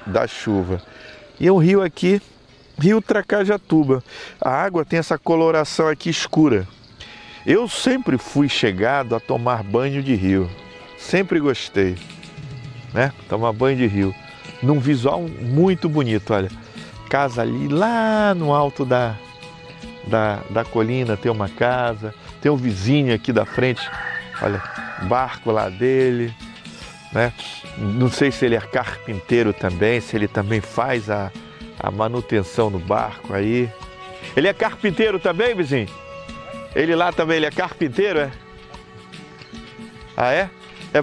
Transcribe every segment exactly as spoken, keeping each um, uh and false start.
da chuva. E o rio aqui, Rio Tracajatuba. A água tem essa coloração aqui escura. Eu sempre fui chegado a tomar banho de rio. Sempre gostei, né? Tomar banho de rio. Num visual muito bonito, olha. Casa ali, lá no alto da, da, da colina tem uma casa. Tem um vizinho aqui da frente, olha, barco lá dele, né? Não sei se ele é carpinteiro também, se ele também faz a, a manutenção no barco aí. Ele é carpinteiro também, vizinho? Ele lá também, ele é carpinteiro, é? Ah, é? é...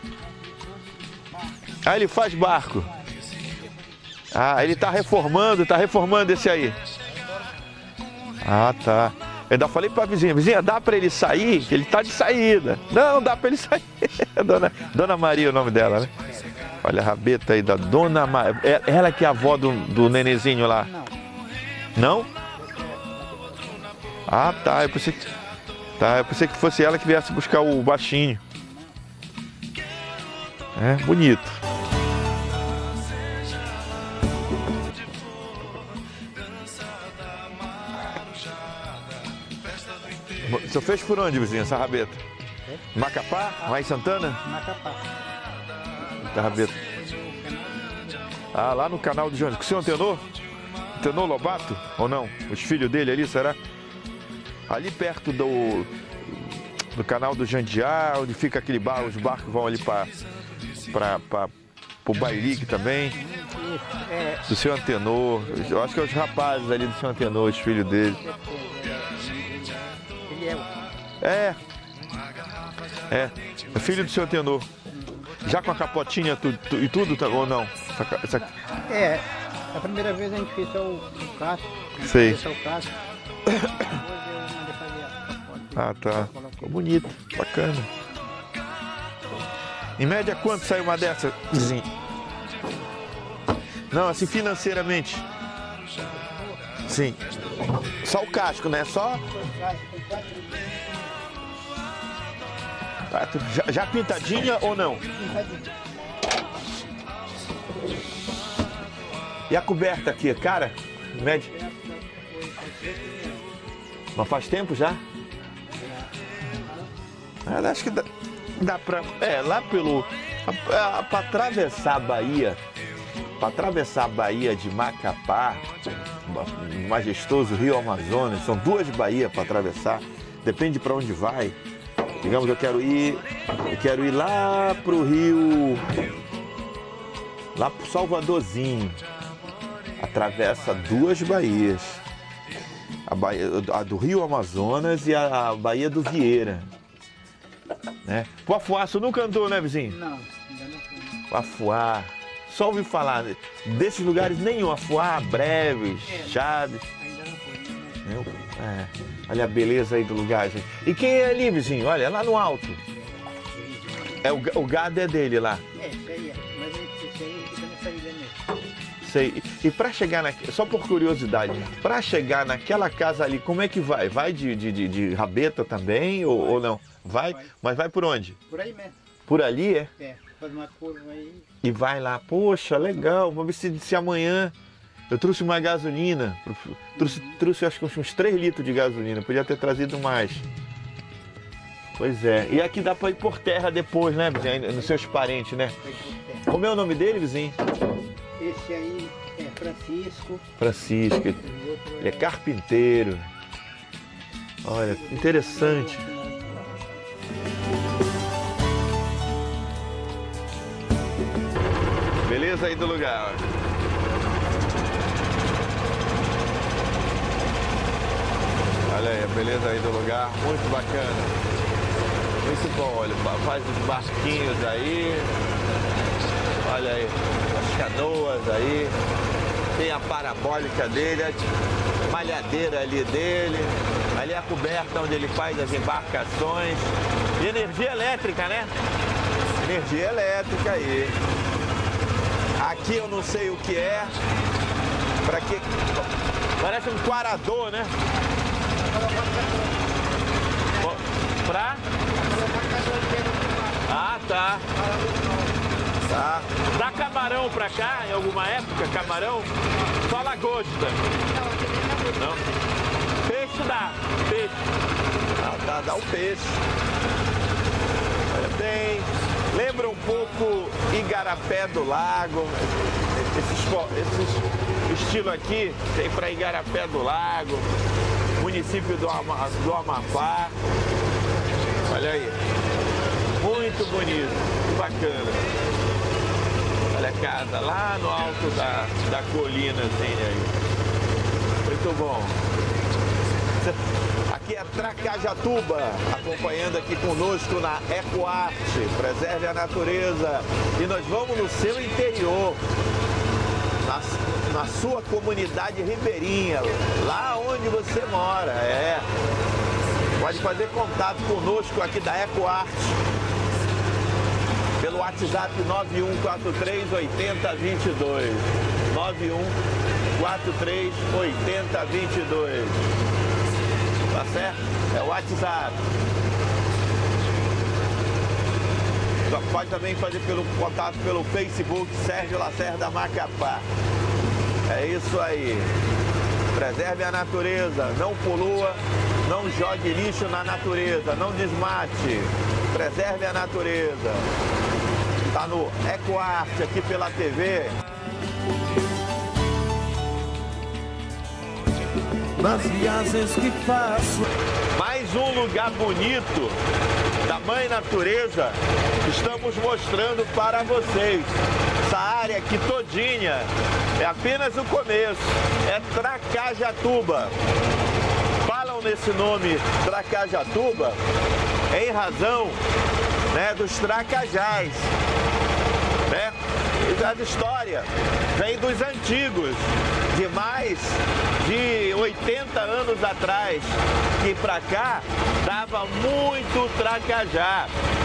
Ah, ele faz barco. Ah, ele tá reformando, tá reformando esse aí. Ah, tá. Eu ainda falei pra vizinha, vizinha, dá pra ele sair? Ele tá de saída. Não, dá pra ele sair. Dona, Dona Maria é o nome dela, né? Olha a rabeta aí da Dona Maria. Ela que é a avó do, do nenenzinho lá. Não? Ah, tá. Eu pensei que, tá, eu pensei que fosse ela que viesse buscar o baixinho. É, bonito. Você fez por onde, vizinho, essa rabeta? É? Macapá? Lá em Santana? Macapá. Essa rabeta. Ah, lá no canal do Jones. O senhor antenou? Antenou Lobato? Ou não? Os filhos dele ali, será? Ali perto do, do canal do Jandiá, onde fica aquele bar, os barcos vão ali para o Bailique também. É. Do senhor antenou. Eu acho que é os rapazes ali do senhor antenou, os filhos dele. É, é, é filho do senhor Tenor. Já com a capotinha tu, tu, e tudo, tá, ou não? Essa, essa... É, a primeira vez a gente fez só o, o casco. Sei. Só o casco. Depois eu mandei fazer a capota. Ah, tá. Ficou bonito, bacana. Em média, quanto sai uma dessa, vizinho? Não, assim, financeiramente. Sim. Só o casco, né? Só... Já, já pintadinha ou não? Pintadinha. E a coberta aqui, cara? Média? Mas faz tempo já? Ah, acho que dá, dá pra... É, lá pelo... Para atravessar a Bahia, para atravessar a Bahia de Macapá, o majestoso Rio Amazonas, são duas Bahias para atravessar, depende para onde vai. Digamos, eu quero ir, eu quero ir lá pro Rio, lá pro Salvadorzinho. Atravessa duas baías, a, Bahia, a do Rio Amazonas e a, a Baía do Vieira, né? O Afuá, você nunca andou, né, vizinho? Não, ainda não fui. O Afuá, só ouvi falar desses lugares nenhum. Afuá, Breves, É, Chaves. Ainda não fui. Né? É, olha a beleza aí do lugar, gente. E quem é ali, vizinho? Olha, lá no alto. É, o, o gado é dele lá. É, isso aí é. Mas esse aí fica nessa ilha mesmo. Sei. E para chegar na, só por curiosidade, para chegar naquela casa ali, como é que vai? Vai de, de, de, de rabeta também ou, ou não? Vai? Vai. Mas vai por onde? Por aí mesmo. Por ali, é? É, faz uma curva aí. E vai lá. Poxa, legal. Vamos ver se, se amanhã eu trouxe uma gasolina. Trouxe, trouxe acho que uns três litros de gasolina. Podia ter trazido mais. Pois é. E aqui dá para ir por terra depois, né, vizinho? Nos seus parentes, né? Como é o nome dele, vizinho? Esse aí é Francisco. Francisco. Ele é carpinteiro. Olha, interessante. Beleza aí do lugar. Olha aí, a beleza aí do lugar, muito bacana. Muito bom, olha, faz os barquinhos aí. Olha aí, as canoas aí. Tem a parabólica dele, a malhadeira ali dele. Ali é a coberta onde ele faz as embarcações. E energia elétrica, né? Energia elétrica aí. Aqui eu não sei o que é. Pra que... Parece um quarador, né? Pra? Ah, tá. Tá? Dá camarão pra cá, em alguma época, camarão? Só lagosta. Não? Peixe dá, peixe. Ah, dá, dá o peixe. Olha bem. Lembra um pouco Igarapé do Lago. Esse estilo aqui tem para Igarapé do Lago, município do, Ama, do Amapá. Olha aí. Muito bonito, muito bacana. Olha a casa lá no alto da, da colina, assim, aí. Muito bom. Aqui é Tracajatuba, acompanhando aqui conosco na Ecoarte, Preserve a Natureza. E nós vamos no seu interior, na, na sua comunidade ribeirinha, lá onde você mora, é. Pode fazer contato conosco aqui da Ecoarte, pelo WhatsApp nove um quatro três oito zero dois dois. nove um quatro três oito zero dois dois. Tá certo? É o WhatsApp. Pode também fazer pelo contato pelo Facebook Sérgio Lacerda Macapá. É isso aí. Preserve a natureza, não polua, não jogue lixo na natureza, não desmate. Preserve a natureza. Tá no Ecoarte aqui pela T V. Nas viagens que faço. Mais um lugar bonito da Mãe Natureza estamos mostrando para vocês. Essa área aqui todinha é apenas o começo, é Tracajatuba. Falam nesse nome Tracajatuba em razão, né, dos tracajás, né? E a história vem dos antigos, de mais de oitenta anos atrás, que pra cá dava muito tracajá.